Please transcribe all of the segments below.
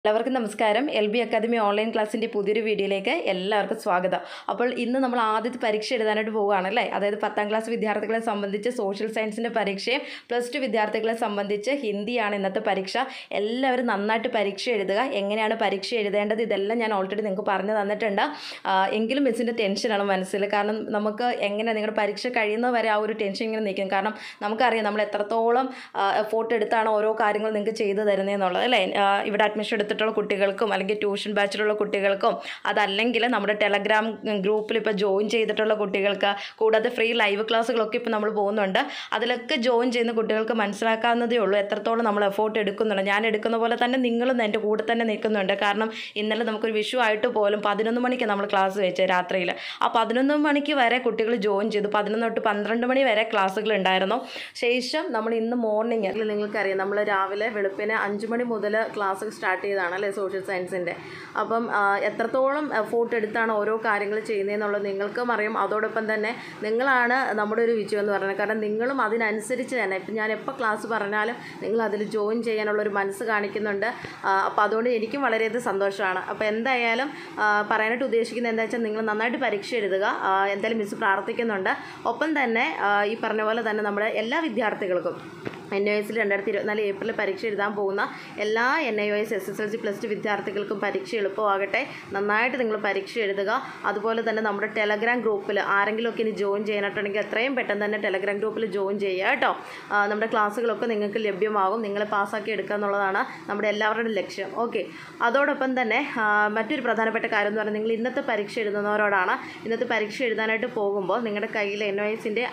എല്ലാവർക്കും നമസ്കാരം. LB academy online ക്ലാസ്സിൻ്റെ പുതിയൊരു വീഡിയോയിലേക്ക് എല്ലാവർക്കും സ്വാഗതം. അപ്പോൾ ഇന്ന് നമ്മൾ ആദ്യത്തെ പരീക്ഷ എഴുതാനായിട്ട് പോവുകയാണല്ലേ. അതായത് 10ാം ക്ലാസ് വിദ്യാർത്ഥികളെ സംബന്ധിച്ച് സോഷ്യൽ സയൻസിൻ്റെ പരീക്ഷയും +2 വിദ്യാർത്ഥികളെ സംബന്ധിച്ച് ഹിന്ദിയാണ് ഇന്നത്തെ പരീക്ഷ. എല്ലാവരും നന്നായിട്ട് പരീക്ഷ എഴുതുക. എങ്ങനെയാണ് പരീക്ഷ എഴുതേണ്ടത് ഇതെല്ലാം ഞാൻ ഓൾറെഡി നിങ്ങൾക്ക് പറഞ്ഞു തന്നിട്ടുണ്ട്. എങ്കിലും മിസ്സിൻ്റെ ടെൻഷനാണ് മനസ്സിൽ. കാരണം നമുക്ക് എങ്ങനെ നിങ്ങളുടെ പരീക്ഷ കഴിയുന്നവരെ ആ ഒരു ടെൻഷൻ ഇങ്ങനെ നിൽക്കും. കാരണം നമുക്കറിയാം നമ്മൾ എത്രത്തോളം എഫോർട്ട് എടുത്താണ് ഓരോ കാര്യങ്ങൾ നിങ്ങൾക്ക് ചെയ്തു തരുന്നതെന്നുള്ളത് അല്ലേ. ഇവിടെ അഡ്മിഷൻ എടുത്തിട്ടുള്ള കുട്ടികൾക്കും അല്ലെങ്കിൽ ട്യൂഷൻ ബാച്ചിലുള്ള കുട്ടികൾക്കും അതല്ലെങ്കിൽ നമ്മുടെ ടെലഗ്രാം ഗ്രൂപ്പിൽ ഇപ്പോൾ ജോയിൻ ചെയ്തിട്ടുള്ള കുട്ടികൾക്ക്, കൂടാതെ ഫ്രീ ലൈവ് ക്ലാസ്സുകളൊക്കെ ഇപ്പോൾ നമ്മൾ പോകുന്നുണ്ട്. അതിലൊക്കെ ജോയിൻ ചെയ്യുന്ന കുട്ടികൾക്ക് മനസ്സിലാക്കാവുന്നതേ ഉള്ളൂ എത്രത്തോളം നമ്മൾ എഫോർട്ട് എടുക്കുന്നുണ്ട്. ഞാൻ എടുക്കുന്ന പോലെ തന്നെ നിങ്ങളും എൻ്റെ കൂടെ തന്നെ നിൽക്കുന്നുണ്ട്. കാരണം ഇന്നലെ നമുക്കൊരു വിഷു ആയിട്ട് പോലും 11 മണിക്ക് നമ്മൾ ക്ലാസ് വെച്ചത് രാത്രിയിൽ. ആ 11 മണിക്ക് വരെ കുട്ടികൾ ജോയിൻ ചെയ്തു. 11 തൊട്ട് 12 മണി വരെ ക്ലാസ്സുകൾ ഉണ്ടായിരുന്നു. ശേഷം നമ്മൾ ഇന്ന് മോർണിംഗ് നിങ്ങൾക്കറിയാം നമ്മൾ രാവിലെ വെളുപ്പിന് 5 മണി മുതൽ ക്ലാസ് സ്റ്റാർട്ട് ചെയ്തതാണ് അല്ലേ സോഷ്യൽ സയൻസിൻ്റെ. അപ്പം എത്രത്തോളം എഫോർട്ട് എടുത്താണ് ഓരോ കാര്യങ്ങൾ ചെയ്യുന്നതെന്നുള്ളത് നിങ്ങൾക്കും അറിയാം. അതോടൊപ്പം തന്നെ നിങ്ങളാണ് നമ്മുടെ ഒരു വിജയം എന്ന് പറയുന്നത്. കാരണം നിങ്ങളും അതിനനുസരിച്ച് തന്നെ ഇപ്പം ഞാൻ എപ്പോൾ ക്ലാസ് പറഞ്ഞാലും നിങ്ങൾ അതിൽ ജോയിൻ ചെയ്യാനുള്ളൊരു മനസ്സ് കാണിക്കുന്നുണ്ട്. അപ്പോൾ അതുകൊണ്ട് എനിക്കും വളരെയധികം സന്തോഷമാണ്. അപ്പോൾ എന്തായാലും പറയാനായിട്ട് ഉദ്ദേശിക്കുന്നത് എന്താ വെച്ചാൽ നിങ്ങൾ നന്നായിട്ട് പരീക്ഷ എഴുതുക. എന്തായാലും മിസ് പ്രാർത്ഥിക്കുന്നുണ്ട്. ഒപ്പം തന്നെ ഈ പറഞ്ഞ പോലെ തന്നെ നമ്മുടെ എല്ലാ വിദ്യാർത്ഥികൾക്കും NIOS 2024 ഏപ്രിൽ പരീക്ഷ എഴുതാൻ പോകുന്ന എല്ലാ NIOS SSLC +2 വിദ്യാർത്ഥികൾക്കും പരീക്ഷ എളുപ്പമാകട്ടെ. നന്നായിട്ട് നിങ്ങൾ പരീക്ഷ എഴുതുക. അതുപോലെ തന്നെ നമ്മുടെ ടെലഗ്രാം ഗ്രൂപ്പിൽ ആരെങ്കിലുമൊക്കെ ഇനി ജോയിൻ ചെയ്യാനായിട്ടുണ്ടെങ്കിൽ എത്രയും പെട്ടെന്ന് തന്നെ ടെലഗ്രാം ഗ്രൂപ്പിൽ ജോയിൻ ചെയ്യുക കേട്ടോ. നമ്മുടെ ക്ലാസ്സുകളൊക്കെ നിങ്ങൾക്ക് ലഭ്യമാകും. നിങ്ങളെ പാസ്സാക്കി എടുക്കുക എന്നുള്ളതാണ് നമ്മുടെ എല്ലാവരുടെയും ലക്ഷ്യം. ഓക്കെ. അതോടൊപ്പം തന്നെ മറ്റൊരു പ്രധാനപ്പെട്ട കാര്യം എന്ന് പറഞ്ഞാൽ നിങ്ങൾ ഇന്നത്തെ പരീക്ഷ എഴുതുന്നവരോടാണ്. ഇന്നത്തെ പരീക്ഷ എഴുതാനായിട്ട് പോകുമ്പോൾ നിങ്ങളുടെ കയ്യിൽ NIOSൻ്റെ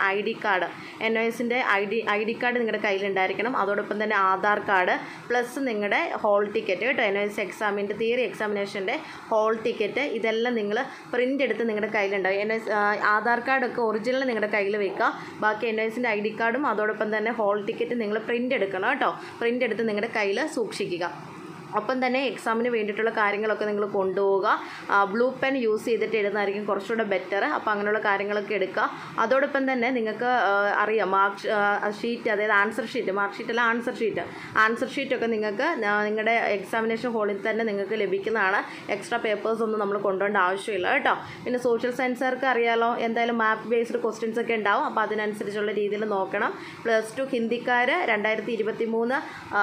ID കാർഡ് നിങ്ങളുടെ കയ്യിൽ ഉണ്ടായിരിക്കണം. അതോടൊപ്പം തന്നെ ആധാർ കാർഡ് പ്ലസ് നിങ്ങളുടെ ഹോൾ ടിക്കറ്റ് കേട്ടോ. NIOS എക്സാമിൻ്റെ തിയറി എക്സാമിനേഷൻ്റെ ഹോൾ ടിക്കറ്റ് ഇതെല്ലാം നിങ്ങൾ പ്രിൻ്റ് എടുത്ത് നിങ്ങളുടെ കയ്യിലുണ്ടാവും. ആധാർ കാർഡൊക്കെ ഒറിജിനൽ നിങ്ങളുടെ കയ്യിൽ വെക്കുക. ബാക്കി NIOSൻ്റെ ID കാർഡും അതോടൊപ്പം തന്നെ ഹോൾ ടിക്കറ്റ് നിങ്ങൾ പ്രിൻ്റ് എടുക്കണം കേട്ടോ. പ്രിൻ്റ് എടുത്ത് നിങ്ങളുടെ കയ്യിൽ സൂക്ഷിക്കുക. ഒപ്പം തന്നെ എക്സാമിന് വേണ്ടിയിട്ടുള്ള കാര്യങ്ങളൊക്കെ നിങ്ങൾ കൊണ്ടുപോവുക. ബ്ലൂ പെൻ യൂസ് ചെയ്തിട്ട് എഴുതുന്നതായിരിക്കും കുറച്ചുകൂടെ ബെറ്റർ. അപ്പോൾ അങ്ങനെയുള്ള കാര്യങ്ങളൊക്കെ എടുക്കുക. അതോടൊപ്പം തന്നെ നിങ്ങൾക്ക് അറിയാം മാർക്ക് ഷീറ്റ്, അതായത് ആൻസർ ഷീറ്റ്, മാർക്ക് ഷീറ്റല്ല ആൻസർ ഷീറ്റൊക്കെ നിങ്ങൾക്ക് നിങ്ങളുടെ എക്സാമിനേഷൻ ഹോളിൽ തന്നെ നിങ്ങൾക്ക് ലഭിക്കുന്നതാണ്. എക്സ്ട്രാ പേപ്പേഴ്സ് ഒന്നും നമ്മൾ കൊണ്ടുപോകേണ്ട ആവശ്യമില്ല കേട്ടോ. പിന്നെ സോഷ്യൽ സയൻസുകാർക്ക് അറിയാലോ എന്തായാലും മാപ്പ് ബേസ്ഡ് ക്വസ്റ്റ്യൻസ് ഒക്കെ ഉണ്ടാവും. അപ്പോൾ അതിനനുസരിച്ചുള്ള രീതിയിൽ നോക്കണം. +2 ഹിന്ദിക്കാർ 2023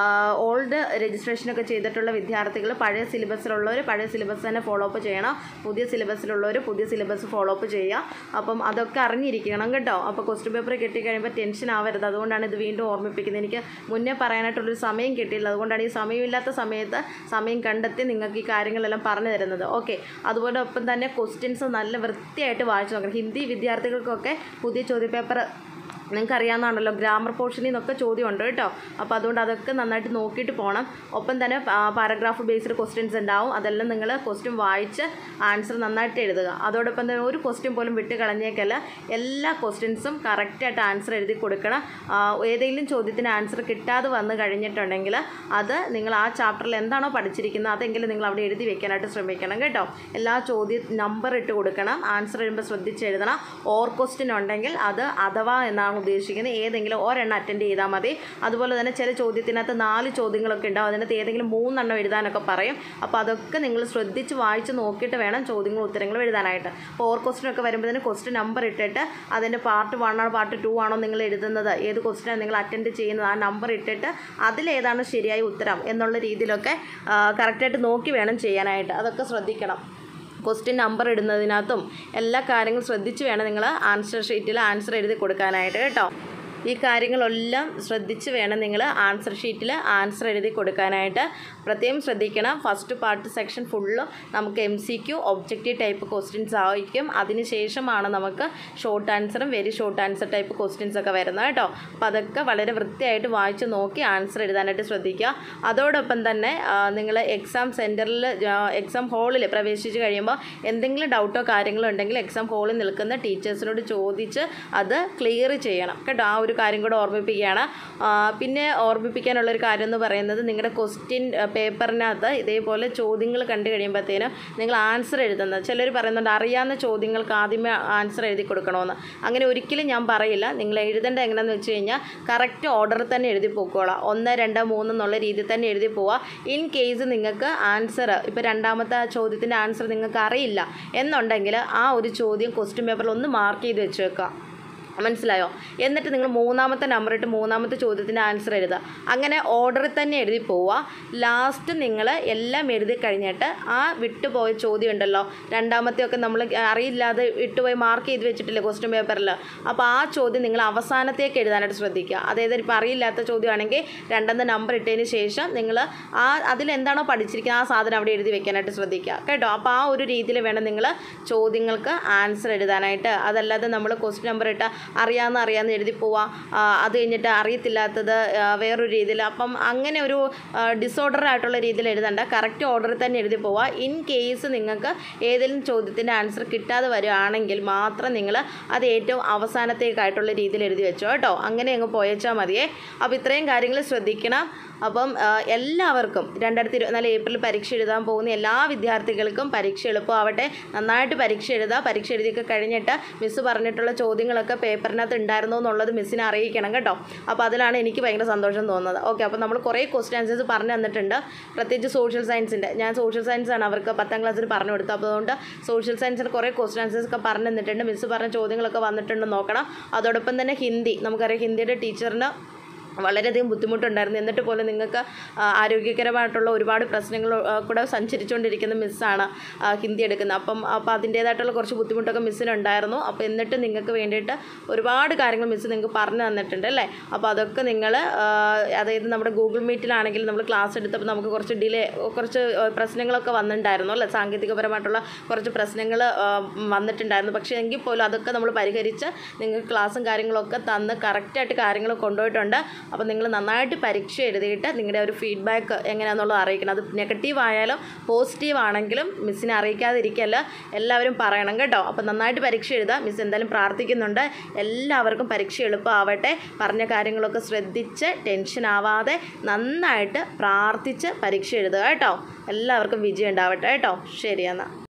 ഓൾഡ് രജിസ്ട്രേഷനൊക്കെ ചെയ്തിട്ട് വിദ്യാർത്ഥികൾ പഴയ സിലബസിലുള്ളവർ പഴയ സിലബസ് തന്നെ ഫോളോ അപ്പ് ചെയ്യണം. പുതിയ സിലബസിലുള്ളവർ പുതിയ സിലബസ് ഫോളോ അപ്പ് ചെയ്യുക. അപ്പം അതൊക്കെ അറിഞ്ഞിരിക്കണം കേട്ടോ. അപ്പോൾ ക്വസ്റ്റ്യൻ പേപ്പർ കിട്ടിക്കഴിയുമ്പോൾ ടെൻഷൻ ആവരുത്. അതുകൊണ്ടാണ് ഇത് വീണ്ടും ഓർമ്മിപ്പിക്കുന്നത്. എനിക്ക് മുന്നേ പറയാനായിട്ടുള്ളൊരു സമയം കിട്ടിയില്ല. അതുകൊണ്ടാണ് ഈ സമയമില്ലാത്ത സമയത്ത് സമയം കണ്ടെത്തി നിങ്ങൾക്ക് ഈ കാര്യങ്ങളെല്ലാം പറഞ്ഞു തരുന്നത്. ഓക്കെ. അതുപോലെ ഒപ്പം തന്നെ ക്വസ്റ്റ്യൻസ് നല്ല വൃത്തിയായിട്ട് വായിച്ചു നോക്കണം. ഹിന്ദി വിദ്യാർത്ഥികൾക്കൊക്കെ പുതിയ ചോദ്യപേപ്പർ നിങ്ങൾക്ക് അറിയാവുന്നതാണല്ലോ. ഗ്രാമർ പോർഷനിൽ നിന്നൊക്കെ ചോദ്യമുണ്ട് കേട്ടോ. അപ്പോൾ അതുകൊണ്ട് അതൊക്കെ നന്നായിട്ട് നോക്കിയിട്ട് പോകണം. ഒപ്പം തന്നെ പാരഗ്രാഫ് ബേസ്ഡ് ക്വസ്റ്റ്യൻസ് ഉണ്ടാവും. അതെല്ലാം നിങ്ങൾ ക്വസ്റ്റ്യൻ വായിച്ച് ആൻസർ നന്നായിട്ട് എഴുതുക. അതോടൊപ്പം തന്നെ ഒരു ക്വസ്റ്റ്യൻ പോലും വിട്ട് കളഞ്ഞേക്കല്ല. എല്ലാ ക്വസ്റ്റ്യൻസും കറക്റ്റായിട്ട് ആൻസർ എഴുതി കൊടുക്കണം. ഏതെങ്കിലും ചോദ്യത്തിന് ആൻസർ കിട്ടാതെ വന്നു കഴിഞ്ഞിട്ടുണ്ടെങ്കിൽ അത് നിങ്ങൾ ആ ചാപ്റ്ററിൽ എന്താണോ പഠിച്ചിരിക്കുന്നത് അതെങ്കിലും നിങ്ങൾ അവിടെ എഴുതി വെക്കാനായിട്ട് ശ്രമിക്കണം കേട്ടോ. എല്ലാ നമ്പർ ഇട്ട് കൊടുക്കണം. ആൻസർ എഴുതുമ്പോൾ ശ്രദ്ധിച്ച് എഴുതണം. ഓർ ക്വസ്റ്റ്യൻ ഉണ്ടെങ്കിൽ അത് അഥവാ എന്നാണ് ഉദ്ദേശിക്കുന്നത്. ഏതെങ്കിലും ഒരെണ്ണം അറ്റൻഡ് ചെയ്താൽ മതി. അതുപോലെ തന്നെ ചില ചോദ്യത്തിനകത്ത് 4 ചോദ്യങ്ങളൊക്കെ ഉണ്ടാവും. അതിനകത്ത് ഏതെങ്കിലും 3 എണ്ണം എഴുതാനൊക്കെ പറയും. അപ്പോൾ അതൊക്കെ നിങ്ങൾ ശ്രദ്ധിച്ച് വായിച്ച് നോക്കിയിട്ട് വേണം ചോദ്യങ്ങളും ഉത്തരങ്ങളും എഴുതാനായിട്ട്. അപ്പോൾ ഓർ ക്വസ്റ്റ്യനൊക്കെ വരുമ്പോഴത്തേന് ക്വസ്റ്റ്യൻ നമ്പർ ഇട്ടിട്ട് അതിൻ്റെ പാർട്ട് 1 ആണോ പാർട്ട് 2 ആണോ നിങ്ങൾ എഴുതുന്നത്, ഏത് ക്വസ്റ്റ്യനാണ് നിങ്ങൾ അറ്റൻഡ് ചെയ്യുന്നത്, ആ നമ്പർ ഇട്ടിട്ട് അതിലേതാണ് ശരിയായ ഉത്തരം എന്നുള്ള രീതിയിലൊക്കെ കറക്റ്റായിട്ട് നോക്കി വേണം ചെയ്യാനായിട്ട്. അതൊക്കെ ശ്രദ്ധിക്കണം. ക്വസ്റ്റ്യൻ നമ്പർ ഇടുന്നതിനകത്തും എല്ലാ കാര്യങ്ങളും ശ്രദ്ധിച്ച് വേണം നിങ്ങൾ ആൻസർ ഷീറ്റിൽ ആൻസർ എഴുതി കൊടുക്കാനായിട്ട് കേട്ടോ. ഈ കാര്യങ്ങളെല്ലാം ശ്രദ്ധിച്ച് വേണം നിങ്ങൾ ആൻസർ ഷീറ്റിൽ ആൻസർ എഴുതി കൊടുക്കാനായിട്ട്. പ്രത്യേകം ശ്രദ്ധിക്കണം. ഫസ്റ്റ് പാർട്ട് സെക്ഷൻ ഫുള്ളും നമുക്ക് MCQ ഒബ്ജക്റ്റീവ് ടൈപ്പ് ക്വസ്റ്റ്യൻസ് ആയിരിക്കും. അതിനുശേഷമാണ് നമുക്ക് ഷോർട്ട് ആൻസറും very short answer type questions ഒക്കെ വരുന്നത് കേട്ടോ. അപ്പോൾ അതൊക്കെ വളരെ വൃത്തിയായിട്ട് വായിച്ച് നോക്കി ആൻസർ എഴുതാനായിട്ട് ശ്രദ്ധിക്കുക. അതോടൊപ്പം തന്നെ നിങ്ങൾ എക്സാം സെൻറ്ററിൽ എക്സാം ഹാളിൽ പ്രവേശിച്ച് കഴിയുമ്പോൾ എന്തെങ്കിലും ഡൗട്ടോ കാര്യങ്ങളോ ഉണ്ടെങ്കിൽ എക്സാം ഹാളിൽ നിൽക്കുന്ന ടീച്ചേഴ്സിനോട് ചോദിച്ച് അത് ക്ലിയർ ചെയ്യണം കേട്ടോ. ആ ഒരു കാര്യം കൂടെ ഓർമ്മിപ്പിക്കുകയാണ്. പിന്നെ ഓർമ്മിപ്പിക്കാനുള്ളൊരു കാര്യം എന്ന് പറയുന്നത് നിങ്ങളുടെ ക്വസ്റ്റ്യൻ പേപ്പറിനകത്ത് ഇതേപോലെ ചോദ്യങ്ങൾ കണ്ടു കഴിയുമ്പോഴത്തേനും നിങ്ങൾ ആൻസർ എഴുതുന്നത്. ചിലർ പറയുന്നുണ്ട് അറിയാവുന്ന ചോദ്യങ്ങൾക്ക് ആദ്യമേ ആൻസർ എഴുതി കൊടുക്കണമെന്ന്. അങ്ങനെ ഒരിക്കലും ഞാൻ പറയില്ല. നിങ്ങൾ എഴുതേണ്ട എങ്ങനെയാണെന്ന് വെച്ച് കഴിഞ്ഞാൽ കറക്റ്റ് ഓർഡറിൽ തന്നെ എഴുതി പോയിക്കോളാം. 1, 2, 3 എന്നുള്ള രീതിയിൽ തന്നെ എഴുതി പോവുക. ഇൻ കേസ് നിങ്ങൾക്ക് ആൻസർ ഇപ്പോൾ രണ്ടാമത്തെ ചോദ്യത്തിൻ്റെ ആൻസർ നിങ്ങൾക്ക് അറിയില്ല എന്നുണ്ടെങ്കിൽ ആ ഒരു ചോദ്യം ക്വസ്റ്റ്യൻ പേപ്പറിൽ ഒന്ന് മാർക്ക് ചെയ്ത് വെച്ചേക്കുക. മനസ്സിലായോ? എന്നിട്ട് നിങ്ങൾ മൂന്നാമത്തെ നമ്പർ ഇട്ട് മൂന്നാമത്തെ ചോദ്യത്തിൻ്റെ ആൻസർ എഴുതുക. അങ്ങനെ ഓർഡറിൽ തന്നെ എഴുതി പോവുക. ലാസ്റ്റ് നിങ്ങൾ എല്ലാം എഴുതി കഴിഞ്ഞിട്ട് ആ വിട്ടുപോയ ചോദ്യം ഉണ്ടല്ലോ, രണ്ടാമത്തെയൊക്കെ നമ്മൾ അറിയില്ലാതെ വിട്ടുപോയി മാർക്ക് ചെയ്ത് വെച്ചിട്ടില്ലേ ക്വസ്റ്റ്യൻ പേപ്പറിൽ, അപ്പോൾ ആ ചോദ്യം നിങ്ങൾ അവസാനത്തേക്ക് എഴുതാനായിട്ട് ശ്രദ്ധിക്കുക. അതായത് ഇപ്പോൾ അറിയില്ലാത്ത ചോദ്യമാണെങ്കിൽ രണ്ടാമത്തെ നമ്പർ ഇട്ടതിന് ശേഷം നിങ്ങൾ അതിലെന്താണോ പഠിച്ചിരിക്കുന്നത് ആ സാധനം അവിടെ എഴുതി വെക്കാനായിട്ട് ശ്രദ്ധിക്കുക കേട്ടോ. അപ്പോൾ ആ ഒരു രീതിയിൽ വേണം നിങ്ങൾ ചോദ്യങ്ങൾക്ക് ആൻസർ എഴുതാനായിട്ട്. അതല്ലാതെ നമ്മൾ ക്വസ്റ്റ്യൻ നമ്പർ ഇട്ട അറിയാവുന്ന എഴുതി പോവാം, അത് കഴിഞ്ഞിട്ട് അറിയത്തില്ലാത്തത് വേറൊരു രീതിയിൽ. അപ്പം അങ്ങനെ ഒരു ഡിസോർഡർ ആയിട്ടുള്ള രീതിയിൽ എഴുതണ്ട. കറക്റ്റ് ഓർഡറിൽ തന്നെ എഴുതി പോവുക. ഇൻ കേസ് നിങ്ങൾക്ക് ഏതെങ്കിലും ചോദ്യത്തിൻ്റെ ആൻസർ കിട്ടാതെ വരികയാണെങ്കിൽ മാത്രം നിങ്ങൾ അത് ഏറ്റവും അവസാനത്തേക്കായിട്ടുള്ള രീതിയിൽ എഴുതി വെച്ചോ കേട്ടോ. അങ്ങനെ അങ്ങ് പോയച്ചാൽ മതിയേ. അപ്പോൾ ഇത്രയും കാര്യങ്ങൾ ശ്രദ്ധിക്കണം. അപ്പം എല്ലാവർക്കും 2024 ഏപ്രിൽ പരീക്ഷ എഴുതാൻ പോകുന്ന എല്ലാ വിദ്യാർത്ഥികൾക്കും പരീക്ഷ എളുപ്പമാവട്ടെ. നന്നായിട്ട് പരീക്ഷ എഴുതുക. പരീക്ഷ എഴുതിയൊക്കെ കഴിഞ്ഞിട്ട് മിസ്സ് പറഞ്ഞിട്ടുള്ള ചോദ്യങ്ങളൊക്കെ പേപ്പറിനകത്ത് ഉണ്ടായിരുന്നോ എന്നുള്ളത് മിസ്സിനെ അറിയിക്കണം കേട്ടോ. അപ്പോൾ അതിലാണ് എനിക്ക് ഭയങ്കര സന്തോഷം തോന്നുന്നത്. ഓക്കെ, അപ്പോൾ നമ്മൾ കുറേ ക്വസ്റ്റ്യൻ ആൻസേഴ്സ് പറഞ്ഞു തന്നിട്ടുണ്ട്. പ്രത്യേകിച്ച് സോഷ്യൽ സയൻസിൻ്റെ, ഞാൻ സോഷ്യൽ സയൻസാണ് അവർക്ക് 10ാം ക്ലാസ്സിൽ പറഞ്ഞു കൊടുത്തത്. അപ്പോൾ അതുകൊണ്ട് സോഷ്യൽ സയൻസിന് കുറേ ക്വസ്റ്റ്യൻ ആൻസേഴ്സ് ഒക്കെ പറഞ്ഞു തന്നിട്ടുണ്ട്. മിസ്സ് പറഞ്ഞ ചോദ്യങ്ങളൊക്കെ വന്നിട്ടുണ്ടെന്ന് നോക്കണം. അതോടൊപ്പം തന്നെ ഹിന്ദി, നമുക്കറിയാം ഹിന്ദിയുടെ ടീച്ചറിന് വളരെയധികം ബുദ്ധിമുട്ടുണ്ടായിരുന്നു. എന്നിട്ട് പോലും നിങ്ങൾക്ക് ആരോഗ്യകരമായിട്ടുള്ള ഒരുപാട് പ്രശ്നങ്ങൾ കൂടെ സഞ്ചരിച്ചുകൊണ്ടിരിക്കുന്ന മിസ്സാണ് ഹിന്ദി എടുക്കുന്നത്. അപ്പോൾ അതിൻ്റേതായിട്ടുള്ള കുറച്ച് ബുദ്ധിമുട്ടൊക്കെ മിസ്സിനുണ്ടായിരുന്നു. അപ്പോൾ എന്നിട്ട് നിങ്ങൾക്ക് വേണ്ടിയിട്ട് ഒരുപാട് കാര്യങ്ങൾ മിസ്സ് നിങ്ങൾക്ക് പറഞ്ഞു തന്നിട്ടുണ്ട് അല്ലേ. അപ്പോൾ അതൊക്കെ നിങ്ങൾ അതായത് നമ്മുടെ ഗൂഗിൾ മീറ്റിലാണെങ്കിൽ നമ്മൾ ക്ലാസ് എടുത്തപ്പോൾ നമുക്ക് കുറച്ച് പ്രശ്നങ്ങളൊക്കെ വന്നിട്ടുണ്ടായിരുന്നു അല്ലേ. സാങ്കേതികപരമായിട്ടുള്ള കുറച്ച് പ്രശ്നങ്ങൾ വന്നിട്ടുണ്ടായിരുന്നു. പക്ഷേ എങ്കിൽ പോലും അതൊക്കെ നമ്മൾ പരിഹരിച്ച് നിങ്ങൾക്ക് ക്ലാസ്സും കാര്യങ്ങളൊക്കെ തന്ന് കറക്റ്റായിട്ട് കാര്യങ്ങൾ കൊണ്ടുപോയിട്ടുണ്ട്. അപ്പോൾ നിങ്ങൾ നന്നായിട്ട് പരീക്ഷ എഴുതിയിട്ട് നിങ്ങളുടെ ഒരു ഫീഡ്ബാക്ക് എങ്ങനെയാണെന്നുള്ളത് അറിയിക്കണം. അത് നെഗറ്റീവ് ആയാലും പോസിറ്റീവ് ആണെങ്കിലും മിസ്സിനെ അറിയിക്കാതിരിക്കല്ല, എല്ലാവരും പറയണം കേട്ടോ. അപ്പോൾ നന്നായിട്ട് പരീക്ഷ എഴുതുക. മിസ് എന്തായാലും പ്രാർത്ഥിക്കുന്നുണ്ട് എല്ലാവർക്കും പരീക്ഷ എളുപ്പമാവട്ടെ. പറഞ്ഞ കാര്യങ്ങളൊക്കെ ശ്രദ്ധിച്ച് ടെൻഷൻ ആവാതെ നന്നായിട്ട് പ്രാർത്ഥിച്ച് പരീക്ഷ എഴുതുക കേട്ടോ. എല്ലാവർക്കും വിജയം ഉണ്ടാവട്ടെ കേട്ടോ. ശരി എന്നാൽ.